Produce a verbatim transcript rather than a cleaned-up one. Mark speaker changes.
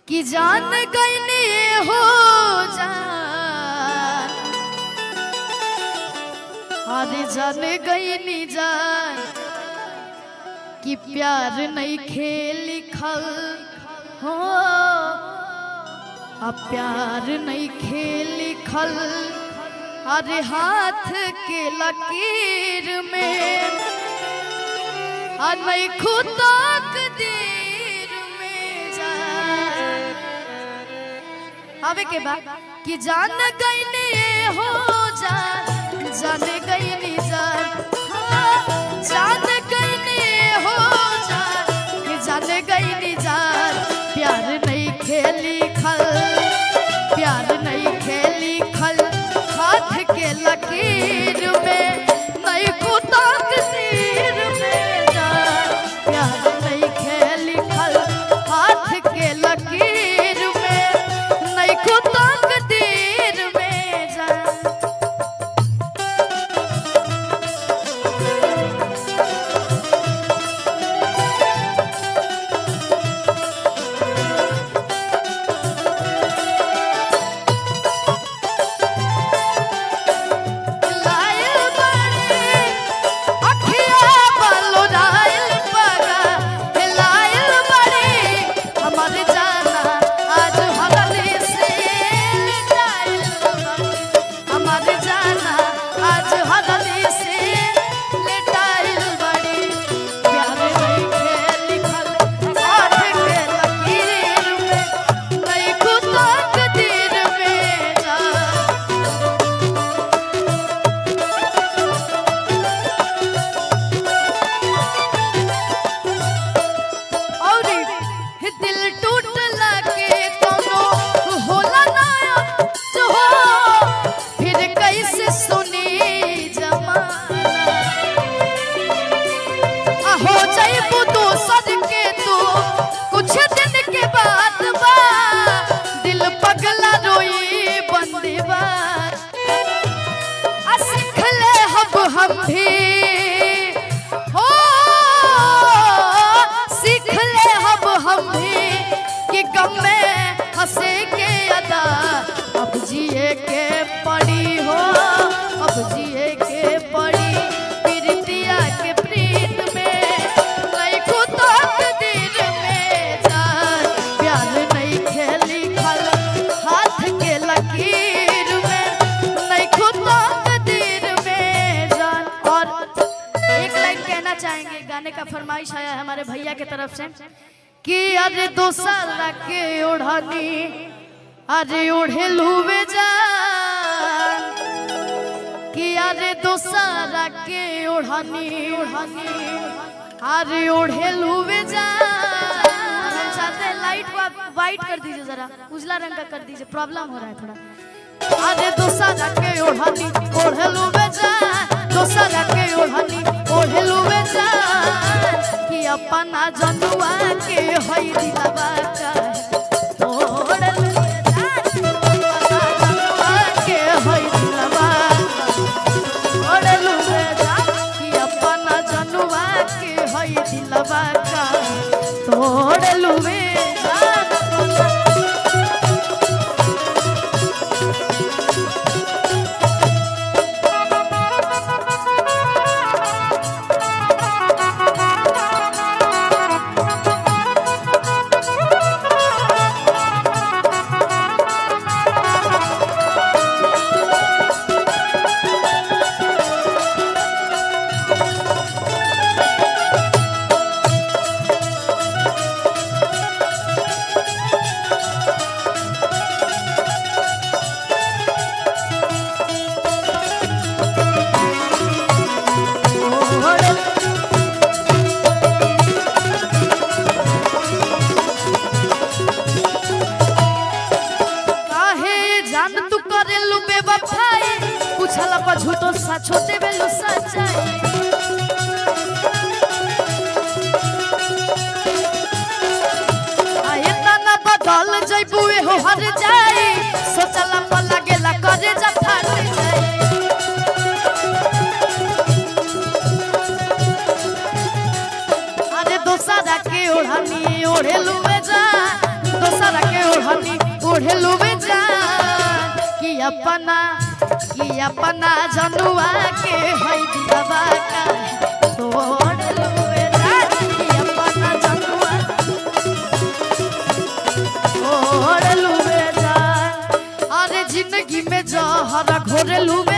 Speaker 1: कि जान गईनी हो जान, अरे जान गईनी जान कि प्यार नहीं खेल लिखल हो, अब प्यार नहीं खेल लिखल अरे हाथ के लकीर में, और नहीं खुद तकदीर में जान। आवे के बाद कि जान गईनी हो जान, जान गईनी जान, हाँ जान गईनी हो जान, कि जान गईनी जान प्यार नहीं खेली खल, प्यार नहीं खेली खल हाथ के लकीर में, नहीं खुद तकदीर में जान, प्यार नहीं खेली खल हाथ के लकीर में, नहीं खुद तकदीर में जान। हम भी हो सीख ले अब हम भी कि गम में हंसे के अदा, अब जिए के पड़ी हो, अब जिए के पड़ी प्रीतिया के प्रीत में, नहीं खुद तकदीर में जान, प्यार नहीं खेली खल हाथ के लकीर में, नहीं खुद तकदीर में जान। और एक लाइन कहना चाहेंगे, गाने का फरमाइश आया है हमारे भैया के तरफ से कि अरे दो साल के ओढ़ानी अरे ओढ़े लुवे जान, कि अरे दो साल के ओढ़ानी ओढ़ानी अरे ओढ़े लुवे जान। हम चाहते हैं लाइट को आप वाइट कर दीजिए, जरा उजला रंग का कर दीजिए, प्रॉब्लम हो रहा है थोड़ा। अरे दो साल के ओढ़ानी ओढ़े लुवे जान, दो साल के ओढ़ानी ओढ़े लुवे जान, कि अपना जनुआ के होई दिलवा का तोड़ लुवे जान, अपना जनुआ के होई दिलवा तोड़ लुवे जान, कि अपना जनुआ के होई दिलवा का तोड़ लुवे जान। झूठो सचो देवेलु सच्चाई, आये तना बदल जइबू हो हर जाई, सोचला पर लागेला करे जा फाट जाई। अरे दोसरा के ओढ़नी ओढ़े लुवे जा, दोसरा के छोड़े लुबे जान कि अपना कि अपना जनुआ के है दिलवा का तोड़ लुबे जान कि अपना जनुआ तोड़ लुबे जान। अरे जिंदगी में जहर घोर लुबे